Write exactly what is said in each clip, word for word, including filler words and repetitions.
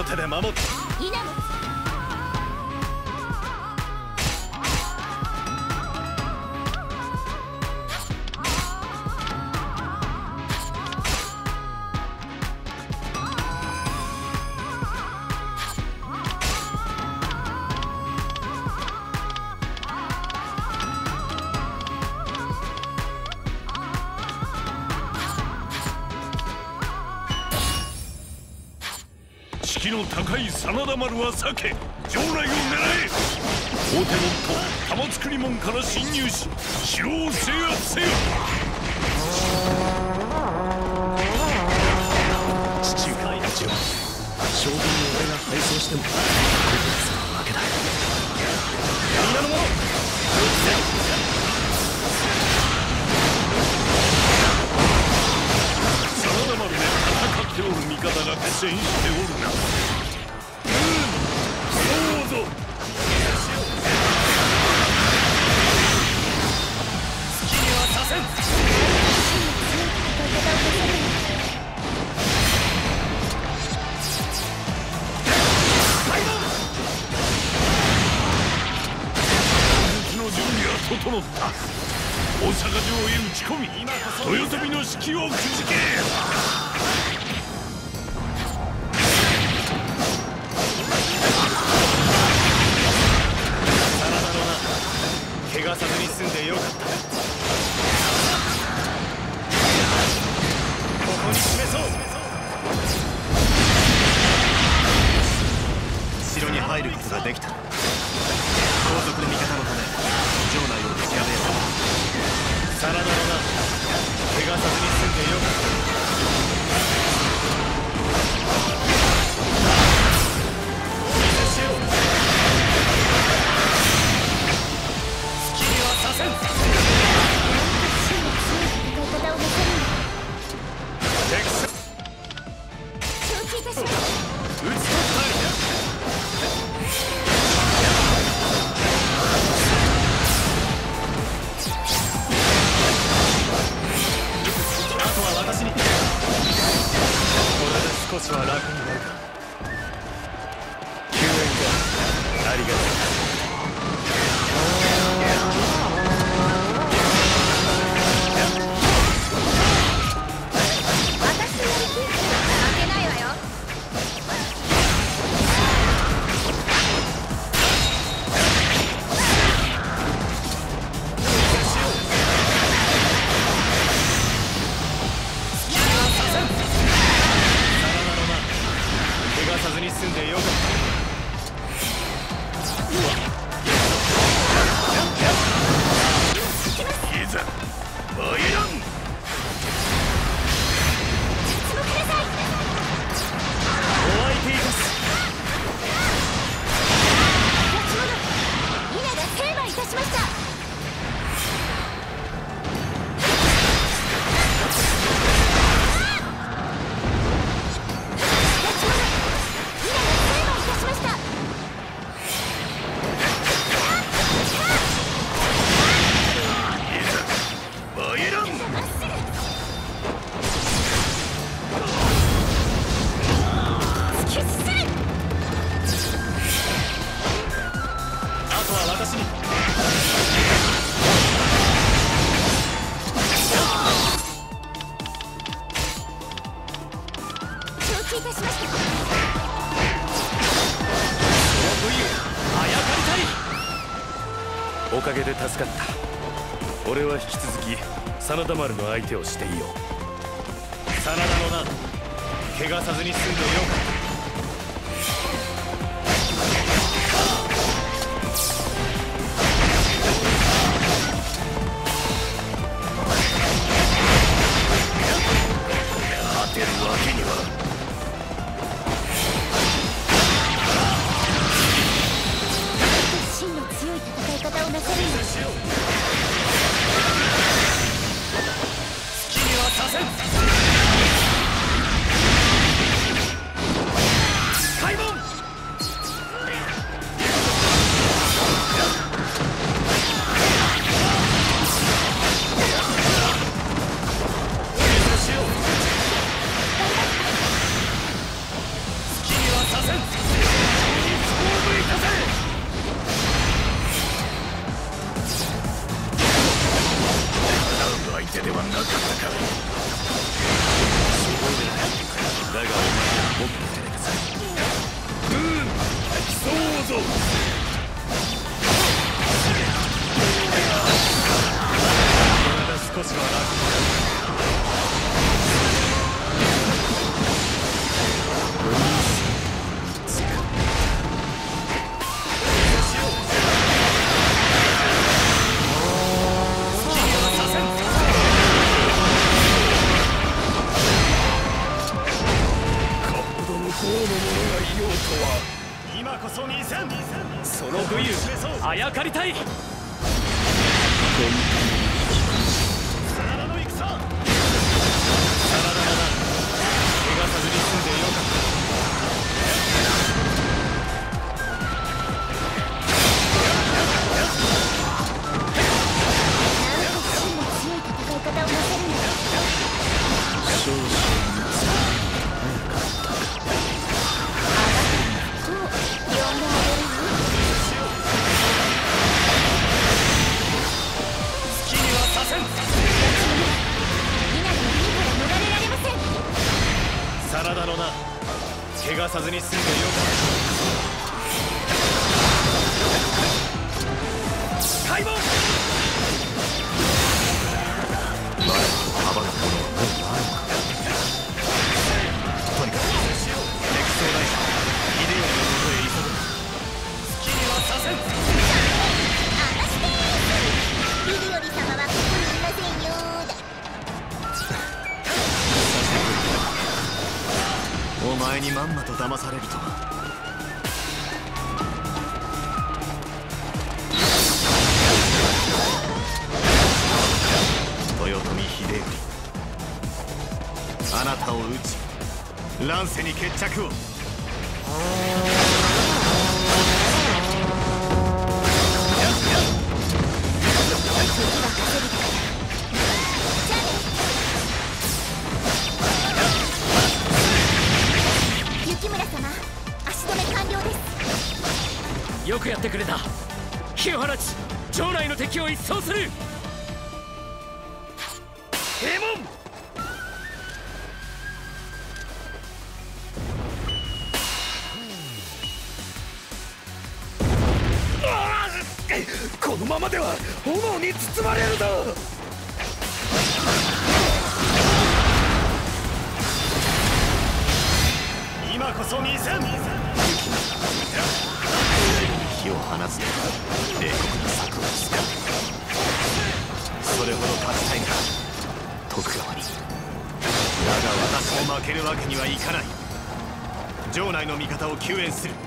手で守って。士気の高い真田丸は避け、城内を狙え。大手門と玉造門から侵入し、城を制圧せよ。父上たちは将軍に俺が敗走してもこいつは負けだ。皆の者、真田丸で戦っておる味方が苦戦しておるな。うん、そうぞ。好きにはさせん。武の準備は整った。大阪城へ打ち込み、豊臣の士気をくじけ。怪我さずに済んでよかった。ここに示そう。城に入ることができた。後続の味方のため城内を突き破れた。真田のな、怪我さずに済んでよかった。お見せしよう。好きにはさせん。承知いたしました。撃つとたりだ。私にこれで少しは楽になるか。救援か、ありがとう。私のやりき負けないわよ。さずに済んでよかった。いざ参らん。実もください。お相手いたす。立ち物稲が成敗いたしました。おかげで助かった。俺は引き続き真田丸の相手をしていよう。真田のな、怪我さずに済んでよかった。勝てるわけには。真の強い戦い方をなさるんです。好きにはさせん。開門。お見せしよう。好きにはさせん。 かりたい。真田の戦、真田だな。怪我さずに済んでよかった。真田のな、怪我さずに済んでよかった。開門。前の幅のものはもうないのか。とにかく敵将大臣秀頼のもとへ急ぐ。好きにはさせん。 秀頼様はここにいませんよーだ。 お前にまんまと騙されるとは。豊臣秀頼、あなたを討ち乱世に決着を。 雪村様、足止め完了です。 よくやってくれた。火を放ち城内の敵を一掃する。閉門。このままでは炎に包まれるぞ。今こそ見せん。火を放つと冷酷な策を使う。それほど勝ちたいのか徳川に。だが私も負けるわけにはいかない。城内の味方を救援する。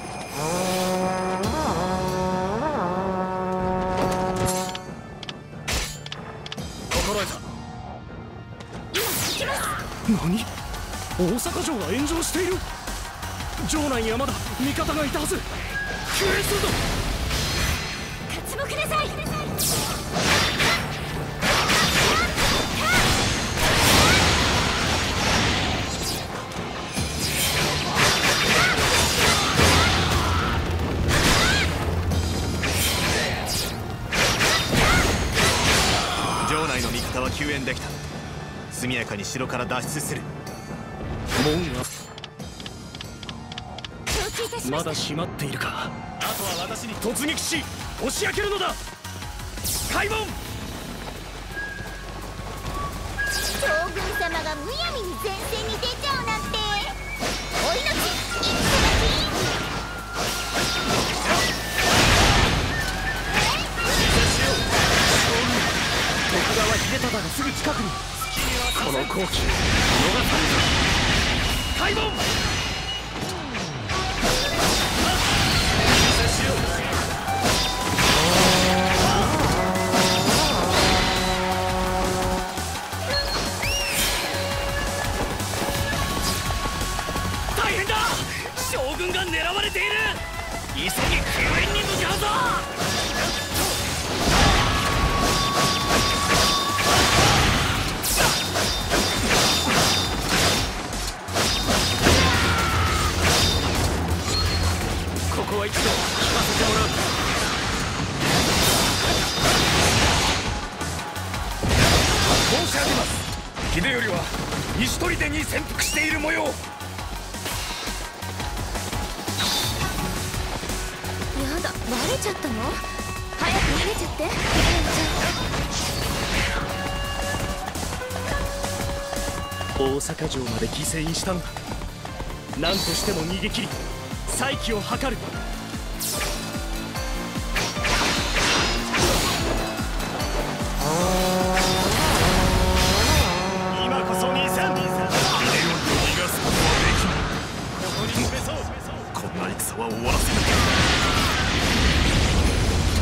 心得た。何？大阪城が炎上している。城内にはまだ味方がいたはず。救援するぞ。 活目なさい。 城内の味方は救援できた。速やかに城から脱出する。門はまだ閉まっているか。あとは私に突撃し押し開けるのだ。開門。 将軍様がむやみに前線に出ちゃうなんて。お命一個だけ。 徳川秀忠がすぐ近くに。この好機逃さぬぞ。開門。大変だ。将軍が狙われている。急ぎ救援に向かうぞ。ここは一度聞かせてもらう。申し上げます。秀頼は西砦に潜伏している模様。 やだ、バレちゃったの？早く逃げちゃって、 大阪城まで犠牲にしたのだ。何としても逃げ切り再起を図る。今こそにせん。秀頼を逃がすことはできない。ここに示そう。こんな戦は終わらせない。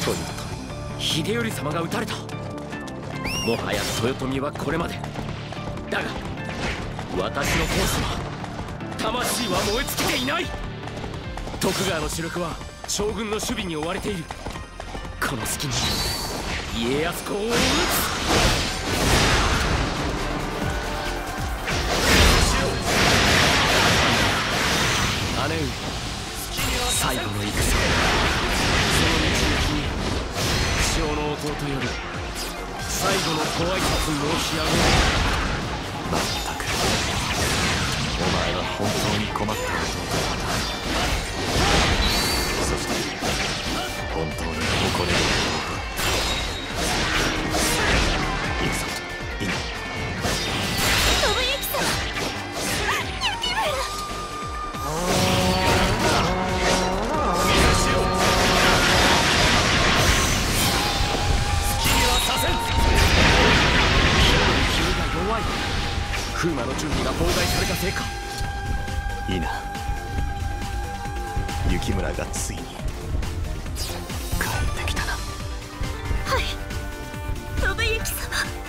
豊臣秀頼様が討たれた。もはや豊臣はこれまでだが、私の本心は魂は燃え尽きていない。徳川の主力は将軍の守備に追われている。この隙に家康公を討つ。姉上、最後の戦、その道行きに不肖の弟より最後のご挨拶申し上げる。まったく、お前は本当に困った弟だ。そして本当に誇れる弟。いくぞ、今。信行様、雪村。風魔の準備が妨害されたせいか。いいな、雪村がついに帰ってきたな。 はい、信行様。